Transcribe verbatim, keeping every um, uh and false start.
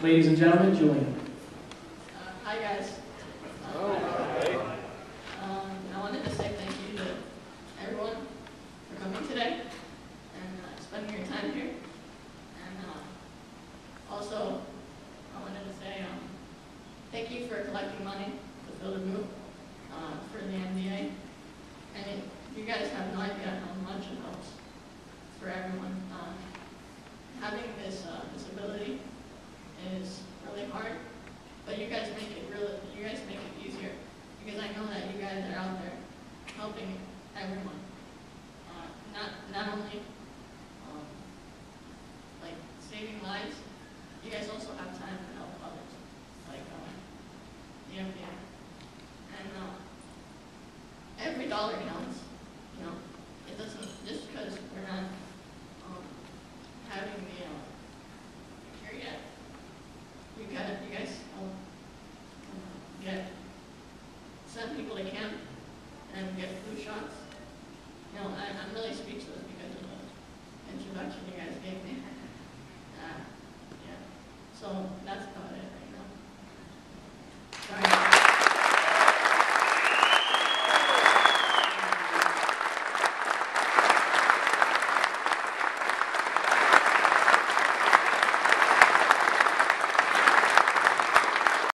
Ladies and gentlemen, Julian. Uh, hi guys. Um, um, I wanted to say thank you to everyone for coming today and uh, spending your time here. And uh, also, I wanted to say um, thank you for collecting money to fill the booth uh, for the M D A. And it, you guys have no idea how much it helps for everyone. Um, having this uh, disability is really hard, but you guys make it really, you guys make it easier, because I know that you guys are out there helping everyone. Uh, not not only um, like saving lives, you guys also have time to help others, like um, the M D A. And uh, every dollar counts.